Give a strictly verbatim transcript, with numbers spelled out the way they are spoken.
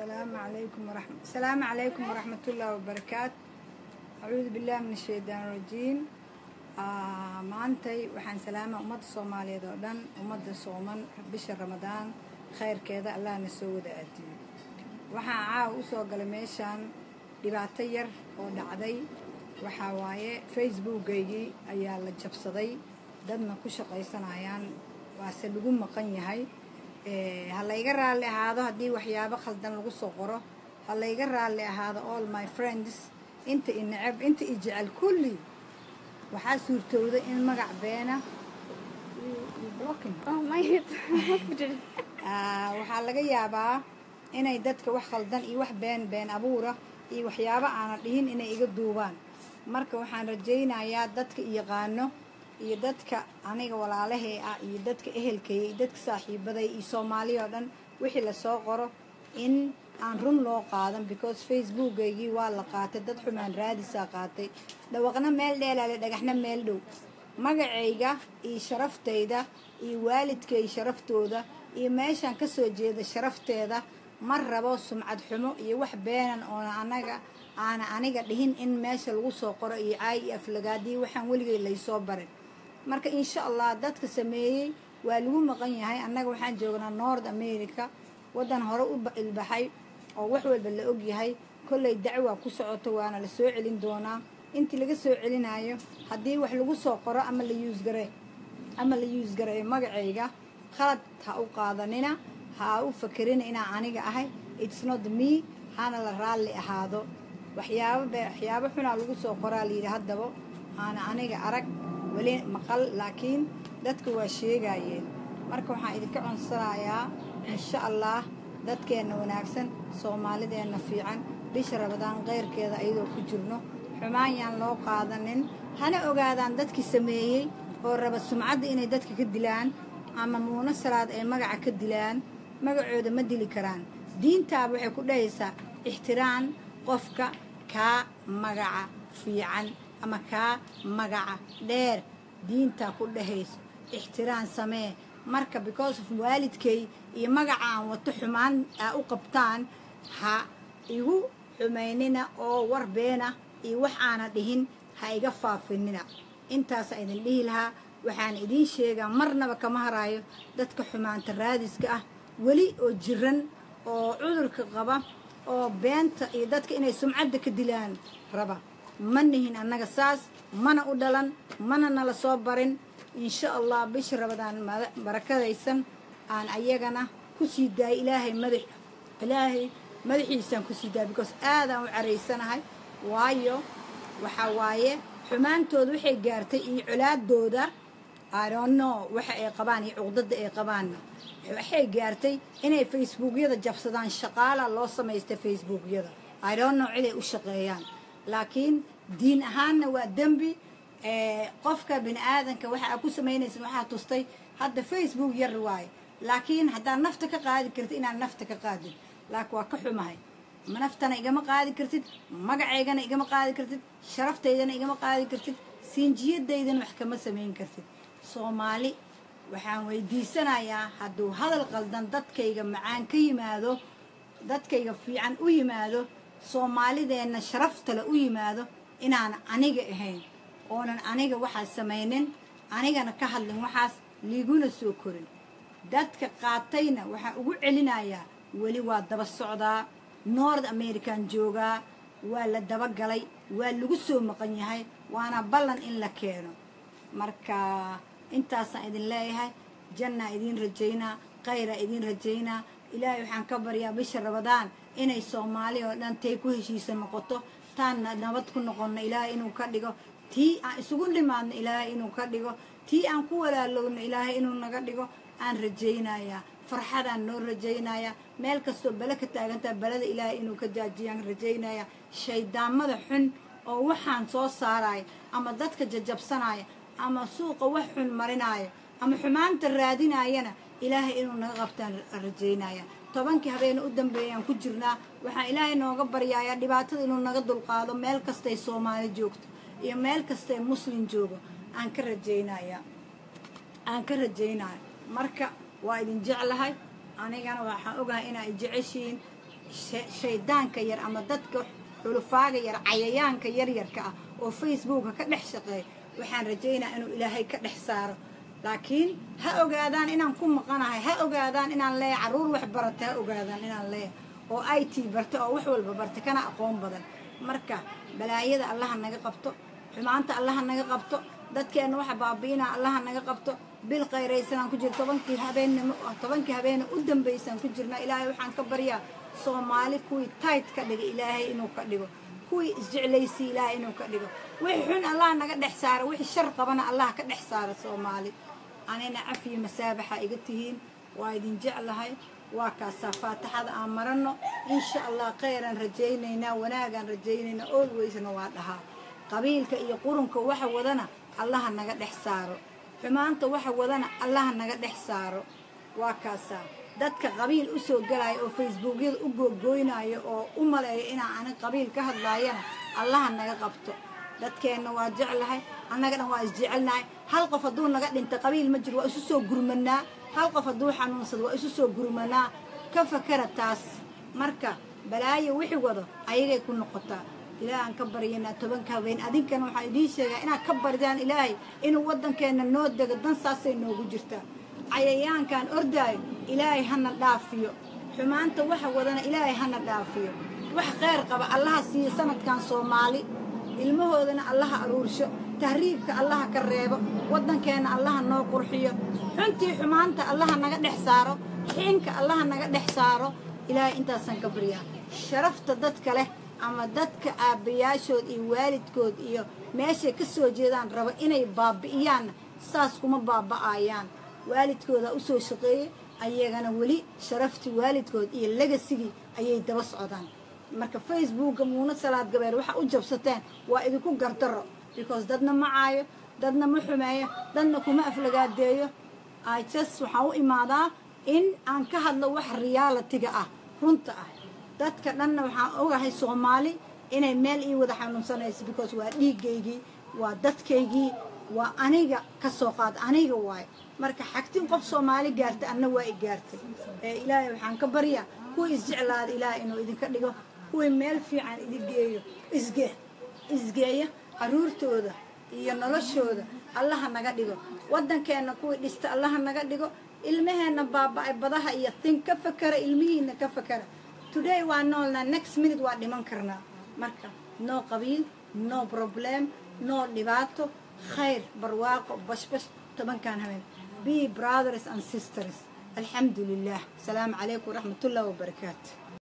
السلام عليكم ورحمة السلام عليكم ورحمة الله وبركاته. أعوذ بالله من الشيطان الرجيم. آه معنتي وحن سلامة أمد الصومالية دودن أمد الصومن بشهر رمضان خير كذا الله نسود أتي وحن عاو سوق لميشان دبعتير ودعدي وحواي فيسبوك جي أيال جبسدي ددنا كشق يسنا عيان واسلقون مقني هاي هلا يقرأ اللي هذا هدي وحيابة خلدنا نقص قرة هلا يقرأ اللي هذا all my friends أنت إنعب أنت إجعل كلي وحال صورته ذا إن مقع بينا blocking oh my head وحال لقى يابا إن يدتك وح خلدنا إيه وح بين بين أبورة إيه وحيابة أنا لهن إن يجد دوبان مركب وحن رجينا يا دتك يقانو iyo dadka aniga walaalahay ah iyo dadka ehelkay dadka saaxiibaday iyo Soomaaliya dhan wixii la soo qoro in aan run loo qaadan because Facebook-gaygi waa la qaatay dad xumaan raadisa qaatay dhawaqna meel dheelaale dhagaxna meel dhow magacayga iyo sharaftayda iyo waalidkay sharaftooda iyo meeshan ka soo jeeda sharafteeda mar rabo sumcad xumo iyo wax beenan oo anaga aana aniga dhihin in meesha lagu soo qoro iyo caay aflagaadii waxaan waligay la soo barin marka insha Allah dadka sameeyay waa lagu maqan yahay annaga waxaan joognaa North America wadan hore u ilbaxay oo wax walba la og yahay kulay dacwo ku socoto waana la soo celin doonaa intii laga soo celinayo hadii wax lagu soo qoro ama la use garay ama la use garay magacayga khalad ha u qaadanina ha u fakarina ina aniga ahay it's not me hana la raali ahaado waxyaabo waxyaabo xuna lagu soo qoraa liiri hadaba ana aniga arag wali maqal laakiin dadku waa sheegayeen marka waxaan idinka codsanayaa insha Allah dadkeena wanaagsan Soomaalideena fiican bisha Ramadaan qeyrkeeda ayadoo ku jirno xumaayaan loo qaadanin hana ogaadaan dadkii sameeyay oo raba sumcadda inay dadka ka dilaan ama muunasaraad ay magaca ka dilaan magacooda ma dili karaan diinta waxay ku dhahaysaa ixtiraan qofka ka magaca fiican ama ka magaca dheer diinta ku dhahayso ixtiraan samee marka because of waalidkay iyo magaca aan wato xumaan u qabtaan ha igu xumeynina oo war beena iyo wax aana dhihin ha iga faafinina intaas idin dhihi lahaa waxaan idin sheegaa marnaba kama haraayo dadka xumaanta raadiska ah wali oo jiran oo cudurka qaba oo beenta iyo dadka inay sumcadda ka dilaan raba manihin annaga saas mana u dhalan mana nala soo barin insha Allah bisha Ramadaan barakadaysan aan ayagana ku sii daay ilaahay madax ilaahay madaxiisan ku sii daay because aadaan u careysanahay waayo waxa waaye xumaantooda waxay gaartay iyo culaadooda I don't know waxa ay qabaan iyo cuqdada ay qabaan waxay gaartay inay Facebook-yada jabsadaan shaqaala loo sameystay Facebook-yada I don't know cid ay u shaqeeyaan laakiin diin ahaanna waa dambi ee qofka bini aadanka waxa ku sameynaysan waxa tustay hadda Facebook yar waay laakiin hadaa nafta ka qaadi kartid inaan nafta ka qaadin laakiin waa ka xumahay ma naftana igama qaadi kartid magaceygana igama qaadi kartid sharafteydana igama qaadi kartid siinjiyadaydana wax kama sameyn kartid Soomaali waxaan weydiisanayaa haduu hadal qaldan dadkayga macaan ka yimaado dadkayga fiican u yimaado Soomaalideena sharafta la u yimaado inaan aniga ahayn oonan aniga waxa sameeynin anigana ka hadlin waxaas liiguna soo korin dadka qaatayna waxa ugu celinayaa wali waa daba socdaa North American jooga waa la daba galay waa lagu soo maqan yahay waana ballan in la keeno marka intaas aan idin leeyahay janna idin rajaynaa khayra idin rajaynaa ilaahay waxaan ka baryaa bisha Ramadaan inay Soomaaliya oo dhan tay ku heshiisan noqoto taan nabad ku noqono ilaahay inuu ka dhigo tii aan isugu dhimaadno ilaahay inuu ka dhigo tii aan ku walaalowno ilaahay inuu naga dhigo aan rajaynayaa farxadaan noo rajaynayaa meel kasto bala ka taaganta balada ilaahay inuu ka jaajiyaan rajaynayaa shaydaamada xun oo waxaan soo saaray ama dadka jajabsanaya ama suuqa wax xun marinaya ama xumaanta raadinayana ilaahay inuu naga qabtaan rajaynayaa tobankii habeen u dambeeyaan ku jirnaa waxaan ilaahay nooga baryayaa dhibaatada inuu naga dulqaado meel kastay Soomaali joogto iyo meel kastay muslim joogo aan ka rajaynayaa aan ka rajaynayaa marka waa idin jeclahay anigana waxaan ogahay inaa jeceshiin shaydaanka yar ama dadka xulufaaga yar cayayaanka yaryarka ah oo facebooka ka dhex shaqeey waxaan rajaynaa inuu ilaahay ka dhex saaro laakiin ha ogaadaan inaan ku maqanahay ha ogaadaan inaan leeyahay caruur wax barata ha ogaadaan inaan leeyahay oo I T barta oo wax walba barta kana aqoon badan marka balaayada Allah naga qabto xumaanta Allah naga qabto dadkeena waxa baabiina Allah naga qabto bil qayraysan ku jirto tobankii habeenimo tobankii habeen u dambaysan ku jirna ilaahay waxaan ka baryaa Soomaali kuwi tight ka dhigo ilaahay inuu ka dhigo kuwi isjeclaysi ilaahay inuu ka dhigo wixii xun Allah naga dhex saaro wixii shar qabana Allah ka dhex saaro Soomaali anina cafi masaabaha iga tihiin waa idin jeclahay waa ka safaataxada aan marano insha Allah khayran rajaynayna wanaagan rajaynayna always na waa dhaha qabiilka iyo qurunka waxa wadana Allah naga dhex saaro xumaanta waxa wadana Allah naga dhex saaro waa kaasa dadka qabiil u soo galay oo facebookyada u googooynayo oo u maleeyo in aan qabiil ka hadlaayana Allah naga qabto dadkeena waa jeclahay annaga dhan waa isjecelnahay hal qof haduu naga dhinta qabiil ma jiro waa isu soo gurmanaa hal qof haduu xanuunsado waa isu soo gurmanaa ka fakara taas marka balaayo wixii wado ayagay ku noqotaa ilaahan ka baryana tobanka habeen adinkana waxa idin sheegaa inaad ka baridaan ilaahay inuu wadankeena noo dago dan saasay noogu jirtaa cayayaankan ordaay ilaahay hana dhaafiyo xumaanta waxa wadana ilaahay hana dhaafiyo wax khayr qaba Allah siiyo sanadkan Soomaali ilmahoodana Allah aruursho tahriibka Allah ka reebo wadankeena Allah noo qurxiyo xuntii xumaanta Allah naga dhex saaro xinka Allah naga dhex saaro ilaahay intaasan ka bariyaa sharafta dadka leh ama dadka aabayaashood iyo waalidkood iyo meesha ka soo jeedaan raba inay baabi'iyaan saas kuma baaba'ayaan waalidkooda u soo shaqeeyay ayagana wali sharafti waalidkood iyo legacy ayay daba socdaan marka Facebook muuna salaad gabar waxa u jabsateen waa idinku gardaro because dadna ma caayo dadna ma xumeeyo dadna kuma aflagaadeeyo I just waxa u imaadaa in aan ka hadlo wax reality-ga ah runta ah dadka dhanna waxaan ogahay Soomaali inay meel ii wada xanuunsanayso because waa dhiigaygii waa dadkaygii waa aniga ka soo qaad aniga waay marka xagtin qof Soomaali gaartay anna waa i gaartay ee ilaahay waxaan ka baryaa kuwa isjeclaad ilaahay inuu idinka dhigo kuwa meel fiican idin geeyo isge isgeeya caruurtooda iyo noloshooda Allah naga dhigo wadankeena kuwa dhista Allah naga dhigo ilmaheena baaba'ay badaha iyo tin ka fakara ilmihiina ka fakara today waa noolna next minute waa dhiman karnaa marka no qabiil no problem no dhibaato khayr barwaaqo bashbash tobankan habeen be brothers and sisters alhamdulillah salaam alaykum wa rahmatullahi wa barakatuh